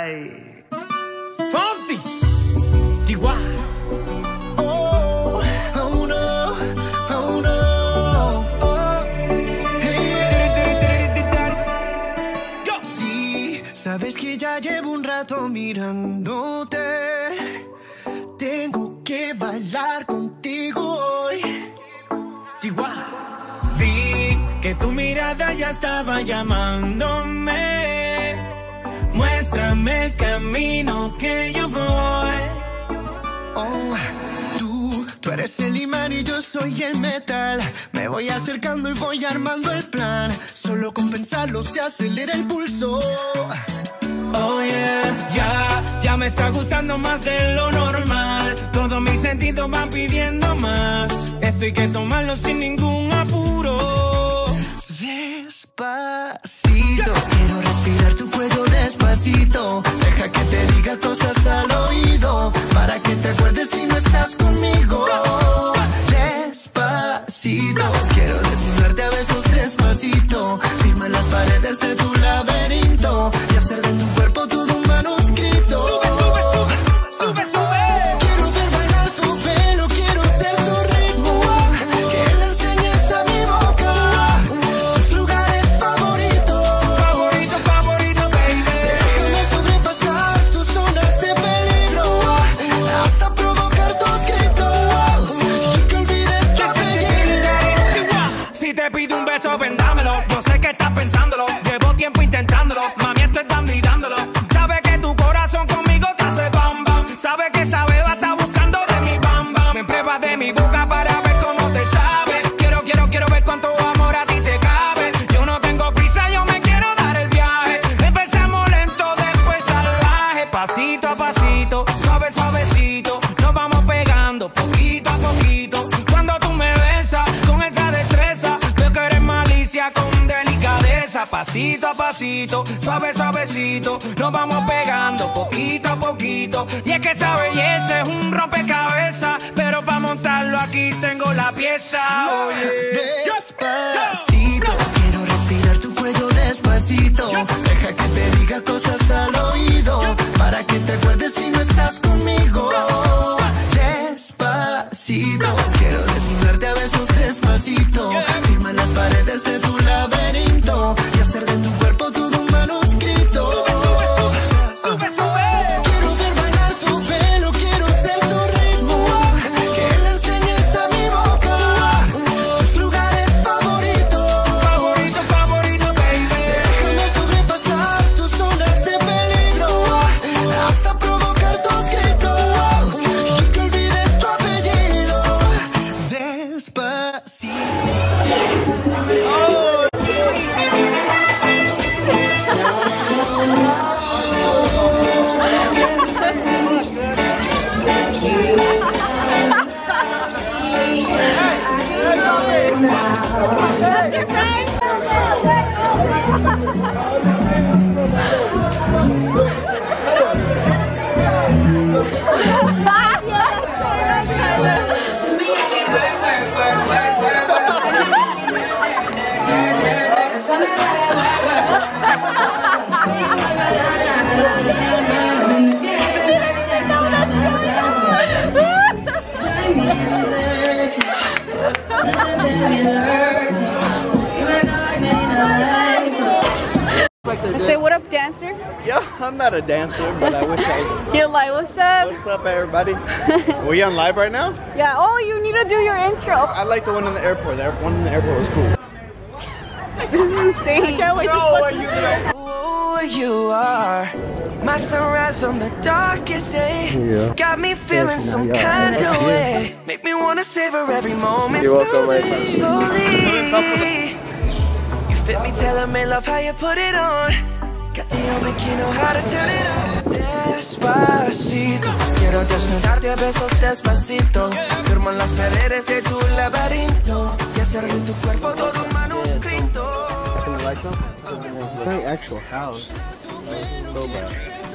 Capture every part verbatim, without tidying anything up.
Ay. Fonsi. Chihuahua. Oh, oh no, oh no. Oh. Hey. Go. Sí, sabes que ya llevo un rato mirándote. Tengo que bailar contigo hoy. Chihuahua. Vi que tu mirada ya estaba llamándome. Muéstrame el camino que yo voy. Oh, tú, tú eres el imán y yo soy el metal. Me voy acercando y voy armando el plan. Solo con pensarlo se acelera el pulso. Oh yeah, ya, ya me está gustando más de lo normal. Todos mis sentidos van pidiendo más. Esto hay que tomarlo sin ningún apuro. Despacito, quiero respirar tu cuello despacito. Deja que te diga cosas al oído, para que te acuerdes si no estás conmigo. Despacito, quiero desnudarte a besos despacito. Firma las paredes de tu laberinto y hacer de tu cuerpo todo un manuscrito. Sube, sube, sube, sube, sube. Quiero ver bailar tu pelo, quiero ser tu ritmo. Que le enseñes a mi boca tus lugares favoritos. Favorito, favorito, baby. Déjame sobrepasar tus zonas de peligro, hasta provocar tus gritos y que olvides tu apellido. Si te pido un beso, vendámelo. Yo sé que estás pensándolo. Llevo tiempo intentándolo. Mami, esto es dando y dándolo. Sabe que tu corazón conmigo te hace bam bam. Sabe que esa beba está buscando de mi bam bam. Me pruebas de mi boca para ver cómo te sabe. Quiero, quiero, quiero ver cuánto amor a ti te cabe. Yo no tengo prisa, yo me quiero dar el viaje. Empezamos lento, después salvaje. Pasito a pasito, suave, suavecito. Nos vamos pegando poquito a poquito. Cuando tú me besas con esa destreza, veo que eres malicia con delicadeza. Pasito a pasito, suave, suavecito. Nos vamos pegando poquito a poquito. Y es que esa belleza es un rompecabezas, pero para montarlo aquí tengo la pieza. Oye, despacito, quiero respirar tu cuello despacito. Deja que te diga cosas al oído, para que te acuerdes si no estás conmigo. Despacito, quiero desnudarte a besos despacito. Firma las paredes de tu laberinto y hacer de tu cuerpo todo un manuscrito. Sube, sube, sube, sube, sube. Quiero ver bailar tu pelo, quiero ser tu ritmo. Que le enseñes a mi boca tus lugares favoritos. Favorito, favorito, baby. Déjame sobrepasar tus zonas de peligro, hasta provocar tus gritos y que olvides tu apellido. Despacito. Say what up, dancer? Yeah, I'm not a dancer, but I wish I was. You're like, what's up? What's up, everybody? Are we on live right now? Yeah, oh, you need to do your intro. I like the one in the airport. The one in the airport was cool. This is insane. I can't wait no, to you Who you are, my sunrise on the darkest day. Yeah. Got me feeling some kind of way. Make me wanna savor every moment. You're welcome, slowly, right, slowly. You fit me, tell me love how you put it on. Got the only key, know how to turn it on. Despacito, quiero desnudarte a besos despacito. Firmo en las paredes de tu laberinto y hacer de tu cuerpo todo un manuscrito. Like them? It's my actual house. So bad.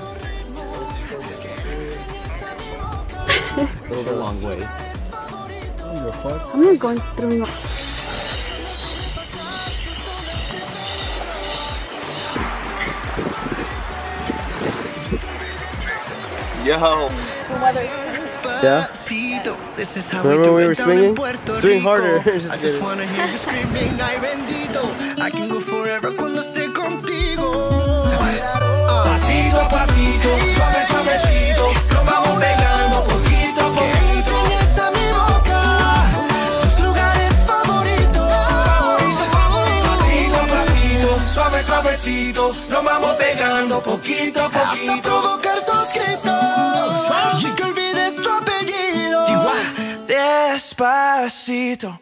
Goes a long way. I'm not going through my... Yo. The weather. Yeah. Remember when we were swinging? Swing harder. I just wanna hear you screaming, ay bendito. I can go forever cuando esté contigo. Pasito a pasito, suave suavecito, lo vamos pegando poquito a poquito. Que le enseñes a mi boca tus lugares favoritos. Pasito a pasito, suave suavecito, lo vamos pegando poquito a poquito. Hasta provocar tus gritos y que olvides tu apellido. Despacito.